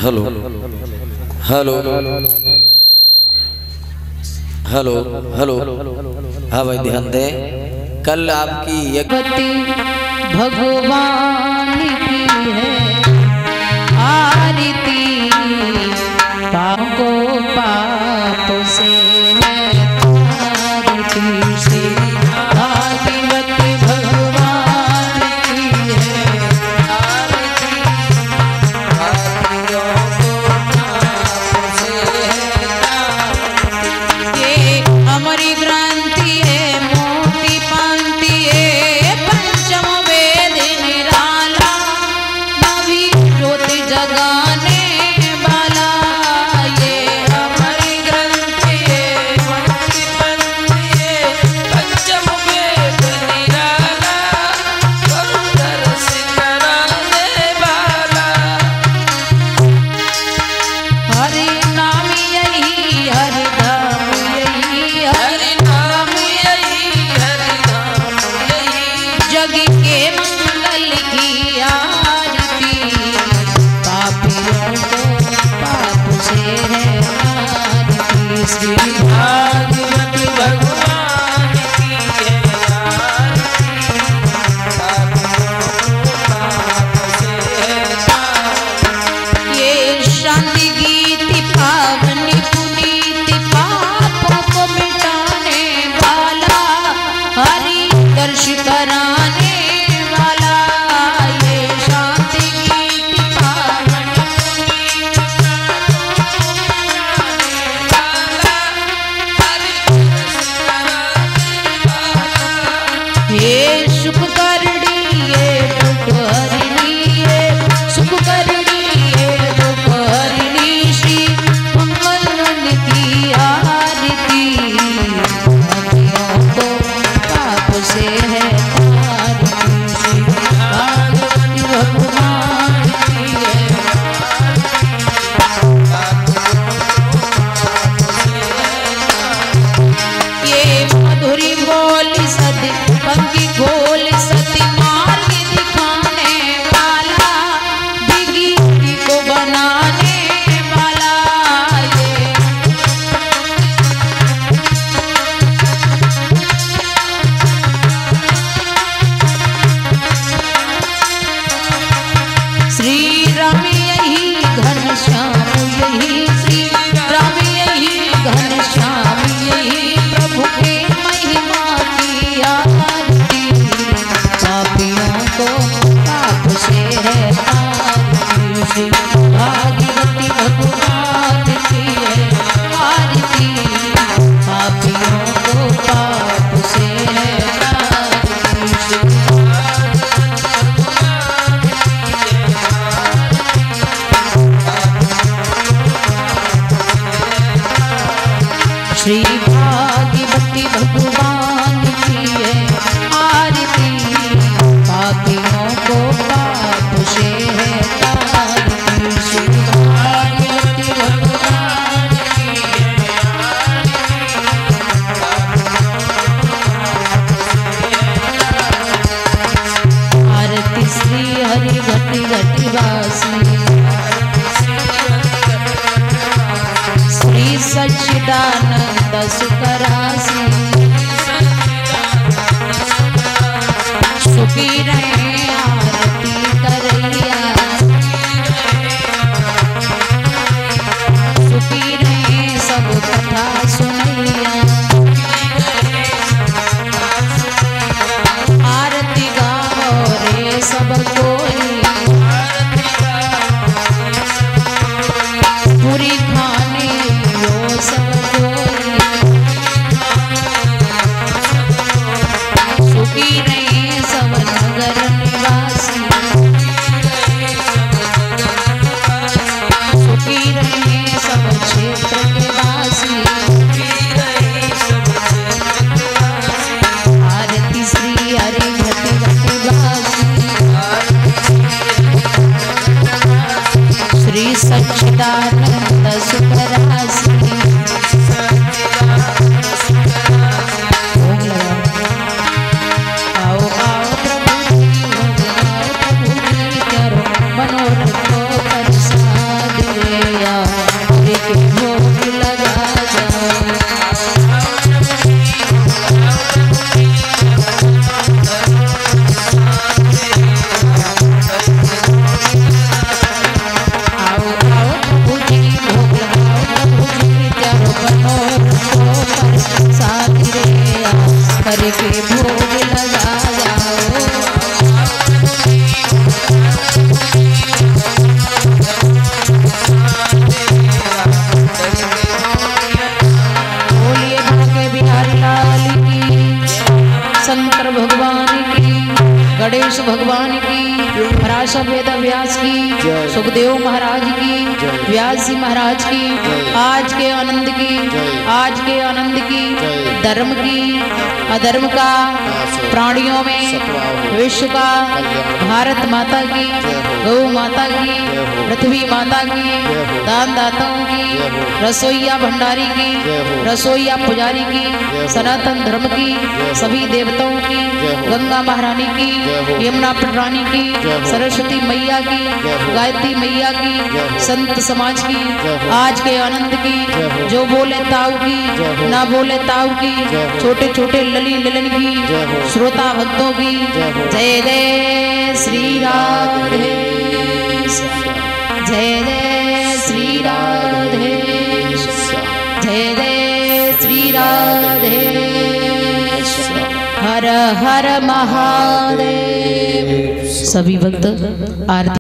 Hello hello hello hello. हाँ भाई ध्यान दे, कल आपकी भगवान की है आरती, पाप को पाप से है तारती, श्री भागवती भगवान की है आरती, पापियों को पाप से है तारती। ये हमारी ग्रंथि है मोटी पंक्ति है, पंचम वेद निराला, नवी ज्योति जगाने वाला। ये हमारी ग्रंथि है मोटी पंक्ति है, पंचम वेद निराला, दर्श कराने वाला। हरि नाम यही हरि धाम यही, हरि नाम यही हरि धाम यही, जग के मंगल की आरती, पापियों को पाप से है आरती, श्री भागवती भगवान की है आरती, पापियों को पाप से है आरती। ये शांति गीति पावनी पुनीति, पापों को मिटाने वाला, हरि दर्श कराने वाला। ये शांति गीति पावनी पुनीति, पापों को मिटाने वाला, हरि दर्श कराने वाला। ये सुख करणी ये दुख हरिणी, ये सुख करणी ये दुख हरिणी, श्री मंगल की आरती, पापियों को पाप से है तारती, श्री भागवती भगवान की है आरती। ये मधुरी बोली सदी पंखी खोल सती, मार्ग दिखाने वाला, बिगड़ी को बनाने वाला। ये श्री राम यही घनश्याम यही, श्री राम यही घनश्याम यही, प्रभु के महिमा की आरती, पापियों को पाप से है तारती, श्री भागवती भगवान की है आरती, पापियों को पाप से है तारती, श्री श्री भागवती भगवान की है आरती, पापियों को पाप से है तारती, श्री भागवती भगवान की है आरती, श्री हरि घटी घटी वासी, श्री सच्चिदानंद सुखरासी, सुखी रहे आरती करैया, सुखी रहे सब कथा सुनैया। आरती गाओ रे सब कोई, पूरी खाने यो सब कोई, सुखी रहे सब नगर निवासी, सुखी रहे सब क्षेत्र के वासी। आरती श्री हरि घटी घटी वासी, श्री सच्चिदानंद सुखरासी। भोग लगाओ, आओ आओ प्रभु की भोग, आओ प्रभु की करो मनोरथ को प्रसाद। पार्षद वेद व्यास की, सुखदेव महाराज की, व्यास जी महाराज की, आज के आनंद की, आज के आनंद की, धर्म की, अधर्म का, प्राणियों में विश्व का, भारत माता की, गौ माता की, पृथ्वी माता की, दान दाताओं की, रसोईया भंडारी की, रसोईया पुजारी की, सनातन धर्म की, सभी देवताओं की, गंगा महारानी की, यमुना रानी की, सरस्वती मैया की, गायत्री मैया की, संत समाज की, आज के आनंद की, जो बोले ताऊ की, ना बोले ताऊ की, छोटे छोटे लली ललन की, श्रोता भक्तों की, जय जय श्री राधे, जय जय श्री राधे, जय जय श्री राधे, हर हर महादेव। सभी भक्त आरती